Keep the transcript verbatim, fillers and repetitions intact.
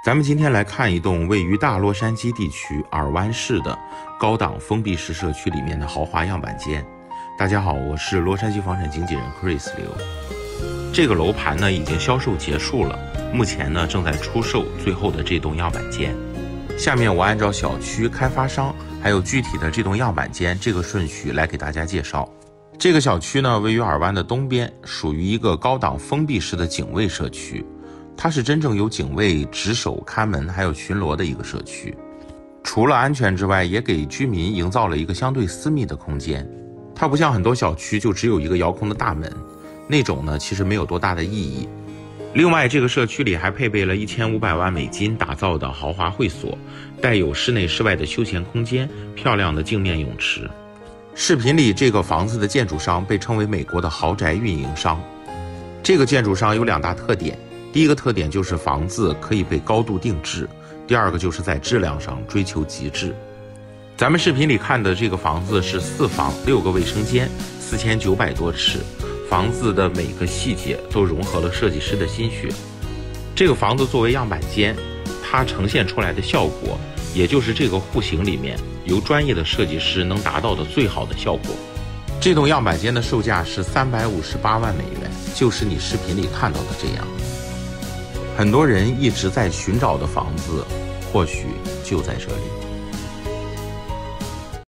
咱们今天来看一栋位于大洛杉矶地区尔湾市的高档封闭式社区里面的豪华样板间。大家好，我是洛杉矶房产经纪人 Chris 刘。这个楼盘呢已经销售结束了，目前呢正在出售最后的这栋样板间。下面我按照小区、开发商还有具体的这栋样板间这个顺序来给大家介绍。这个小区呢位于尔湾的东边，属于一个高档封闭式的警卫社区。它是真正有警卫值守看门还有巡逻的一个社区，除了安全之外，也给居民营造了一个相对私密的空间。它不像很多小区就只有一个遥控的大门，那种呢其实没有多大的意义。另外，这个社区里还配备了一千五百万美金打造的豪华会所，带有室内室外的休闲空间，漂亮的镜面泳池。视频里这个房子的建筑商被称为美国的豪宅运营商。这个建筑商有两大特点，第一个特点就是房子可以被高度定制，第二个就是在质量上追求极致。咱们视频里看的这个房子是四房六个卫生间，四千九百多尺，房子的每个细节都融合了设计师的心血。这个房子作为样板间，它呈现出来的效果，也就是这个户型里面由专业的设计师能达到的最好的效果。这栋样板间的售价是三百五十八万美元，就是你视频里看到的这样。很多人一直在寻找的房子，或许就在这里。